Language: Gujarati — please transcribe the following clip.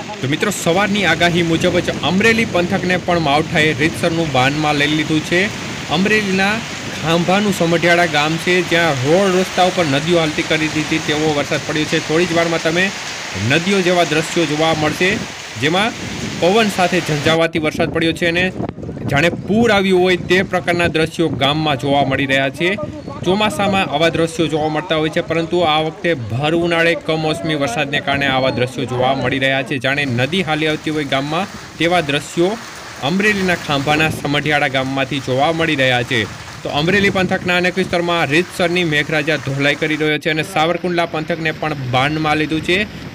તો મિત્રો સવારની આગાહી મુજબ જ અમરેલી પંથકને પણ માવઠાએ રીતસરનું બાનમાં લઈ લીધું છે। અમરેલીના ખાંભાનું સમઢિયાળા ગામ છે, જ્યાં રોડ રસ્તા ઉપર નદીઓ હાલતી કરી દીધી તેવો વરસાદ પડ્યો છે। થોડી જ વારમાં તમે નદીઓ જેવા દ્રશ્યો જોવા મળશે, જેમાં પવન સાથે ઝંઝાવાતી વરસાદ પડ્યો છે અને જાણે પૂર આવ્યું હોય તે પ્રકારના દ્રશ્યો ગામમાં જોવા મળી રહ્યા છે। ચોમાસામાં આવા દ્રશ્યો જોવા મળતા હોય છે, પરંતુ આ વખતે ભર ઉનાળે કમોસમી વરસાદને કારણે આવા દ્રશ્યો જોવા મળી રહ્યા છે। જાણે નદી હાલી આવતી હોય ગામમાં તેવા દ્રશ્યો અમરેલીના ખાંભાના સમઢિયાળા ગામમાંથી જોવા મળી રહ્યા છે। તો અમરેલી પંથકના અનેક વિસ્તારમાં રીતસરની મેઘરાજા ધોલાઈ કરી રહ્યો છે અને સાવરકુંડલા પંથકને પણ બાનમાં લીધું છે,